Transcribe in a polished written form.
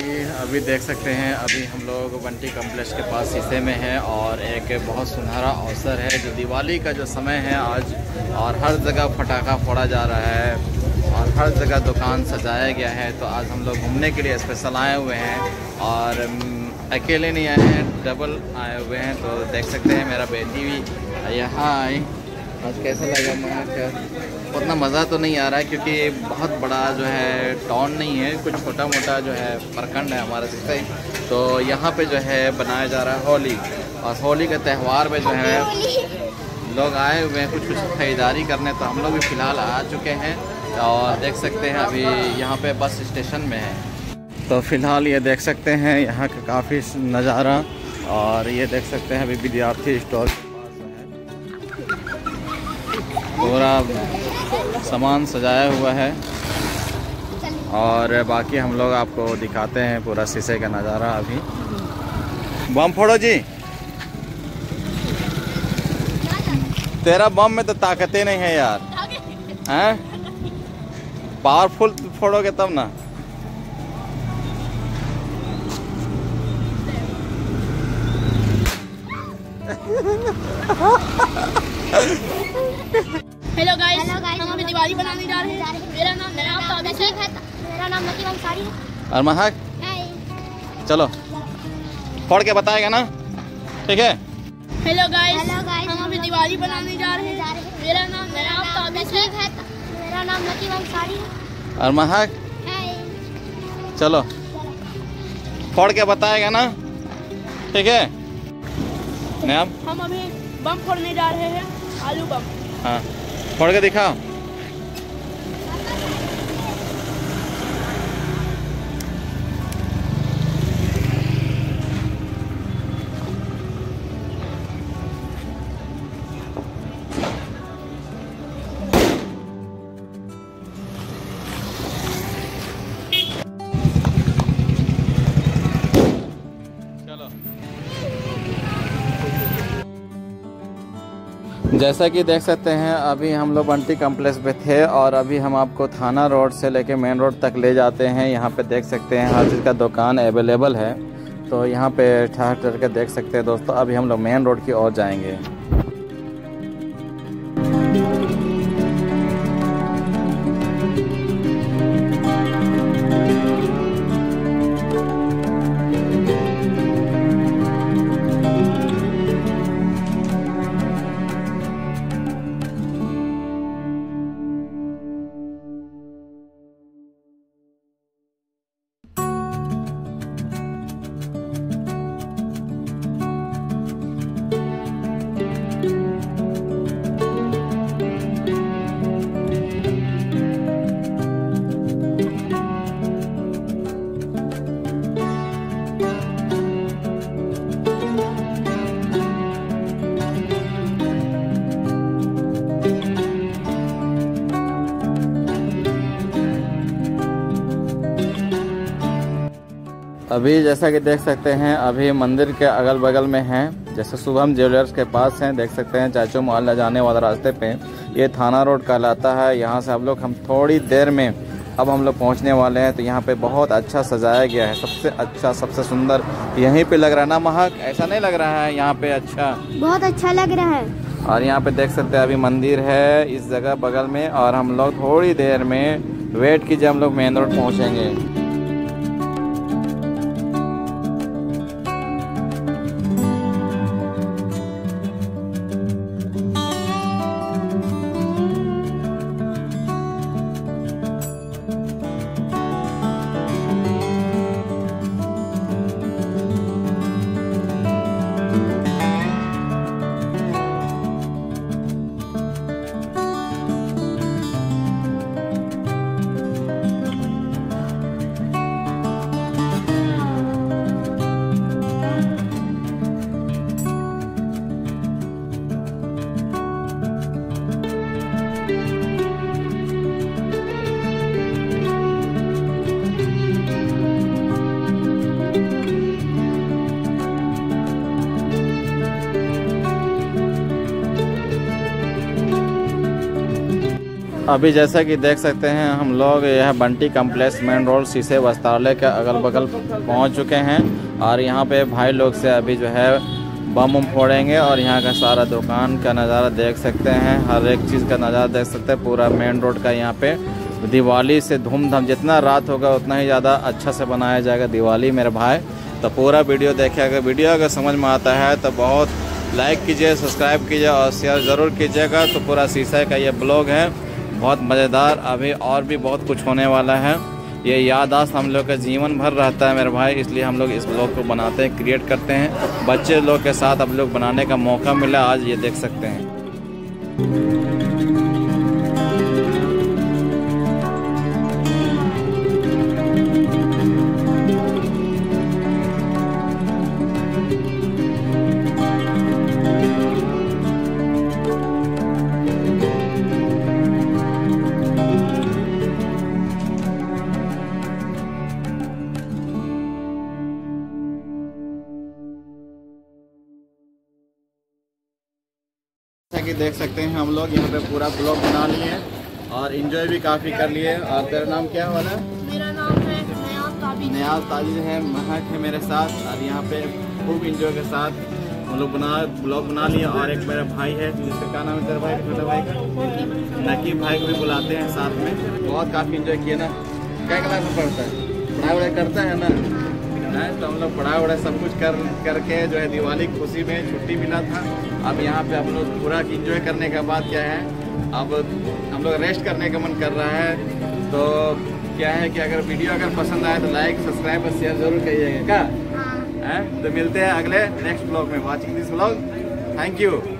अभी देख सकते हैं, अभी हम लोग बंटी कॉम्प्लेक्स के पास शीशे में हैं और एक बहुत सुनहरा अवसर है जो दिवाली का जो समय है आज, और हर जगह पटाखा फोड़ा जा रहा है और हर जगह दुकान सजाया गया है। तो आज हम लोग घूमने के लिए स्पेशल आए हुए हैं और अकेले नहीं आए हैं, डबल आए हुए हैं। तो देख सकते हैं मेरा बेटी भी यहाँ आई। आज कैसा लगा महक? उतना मज़ा तो नहीं आ रहा है क्योंकि बहुत बड़ा जो है टाउन नहीं है, कुछ छोटा मोटा जो है प्रखंड है हमारे से। तो यहाँ पे जो है बनाया जा रहा है होली, और होली के त्यौहार में जो है लोग आए हुए हैं कुछ खरीदारी करने। तो हम लोग भी फ़िलहाल आ चुके हैं और देख सकते हैं अभी यहाँ पे बस स्टेशन में है। तो फ़िलहाल ये देख सकते हैं यहाँ का काफ़ी नज़ारा, और ये देख सकते हैं अभी विद्यार्थी स्टॉल पूरा सामान सजाया हुआ है। और बाकी हम लोग आपको दिखाते हैं पूरा शीशे का नज़ारा। अभी बम फोड़ो जी, तेरा बम में तो ताकतें नहीं है यार, हैं? पावरफुल फोड़ोगे तब ना। हेलो गाइस, हम अभी दिवाली बनाने जा रहे हैं। मेरा नाम अभिषेक है। मेरा नाम नकीब अंसारी है। और महक, चलो फोड़ के बताएगा ना, ठीक है? हेलो गाइस, हम अभी दिवाली बनाने जा रहे हैं। मेरा नाम अभिषेक है। मेरा नाम नकीब अंसारी है। और महक, चलो फोड़ के बताएगा ना, ठीक है? हम अभी बम फोड़ने जा रहे हैं, आलू बम। हाँ, फोड़ के दिखाओ। जैसा कि देख सकते हैं अभी हम लोग बंटी कॉम्प्लेक्स पे थे और अभी हम आपको थाना रोड से लेके मेन रोड तक ले जाते हैं। यहाँ पे देख सकते हैं हर चीज़ का दुकान अवेलेबल है। तो यहाँ पे ठहर के देख सकते हैं दोस्तों। अभी हम लोग मेन रोड की ओर जाएंगे। अभी जैसा कि देख सकते हैं अभी मंदिर के अगल बगल में हैं, जैसे शुभम ज्वेलर्स के पास हैं, देख सकते हैं चाचू मोहल्ला जाने वाला रास्ते पे ये थाना रोड कहलाता है। यहाँ से हम थोड़ी देर में अब हम लोग पहुँचने वाले हैं। तो यहाँ पे बहुत अच्छा सजाया गया है, सबसे अच्छा सबसे सुंदर यहीं पे लग रहा है ना महक? ऐसा नहीं लग रहा है यहाँ पे? अच्छा, बहुत अच्छा लग रहा है। और यहाँ पे देख सकते हैं अभी मंदिर है इस जगह बगल में, और हम लोग थोड़ी देर में वेट कीजिए, हम लोग मेन रोड पहुँचेंगे। अभी जैसा कि देख सकते हैं हम लोग यह बंटी कम्प्लेक्स मेन रोड शीशे वस्त्रालय के अगल बगल पहुंच चुके हैं और यहाँ पे भाई लोग से अभी जो है बम फोड़ेंगे और यहाँ का सारा दुकान का नज़ारा देख सकते हैं, हर एक चीज़ का नज़ारा देख सकते हैं। पूरा मेन रोड का यहाँ पे दिवाली से धूमधाम, जितना रात होगा उतना ही ज़्यादा अच्छा से बनाया जाएगा दिवाली मेरे भाई। तो पूरा वीडियो देखिएगा, वीडियो अगर समझ में आता है तो बहुत लाइक कीजिए, सब्सक्राइब कीजिए और शेयर ज़रूर कीजिएगा। तो पूरा शीशे का ये ब्लॉग है, बहुत मज़ेदार। अभी और भी बहुत कुछ होने वाला है, ये याददाश्त हम लोग का जीवन भर रहता है मेरे भाई, इसलिए हम लोग इस ब्लॉग को बनाते हैं, क्रिएट करते हैं। बच्चे लोग के साथ हम लोग बनाने का मौका मिला आज, ये देख सकते हैं। जैसा कि देख सकते हैं हम लोग यहाँ पे पूरा ब्लॉग बना लिए और एंजॉय भी काफ़ी कर लिए। और तेरा नाम क्या वाला? मेरा नाम है नियाज ताजिद है, महक है मेरे साथ और यहाँ पे खूब एंजॉय के साथ हम लोग ब्लॉग बना लिए। और एक मेरा भाई है जिसका क्या नाम है तेरा भाई, छोटा भाई का? नकीब भाई को भी बुलाते हैं साथ में। बहुत काफ़ी एंजॉय किए ना। क्या क्लास में पढ़ता है? पढ़ाई वढ़ाई करता है ना? तो हम लोग पढ़ाई वढ़ाई सब कुछ करके जो है दिवाली की खुशी में छुट्टी मिला था। अब यहाँ पे हम लोग पूरा एंजॉय करने के बाद क्या है, अब हम लोग रेस्ट करने का मन कर रहा है। तो क्या है कि अगर वीडियो अगर पसंद आए तो लाइक, सब्सक्राइब और शेयर जरूर करिएगा। क्या तो मिलते हैं अगले नेक्स्ट ब्लॉग में। Watching this blog, thank you.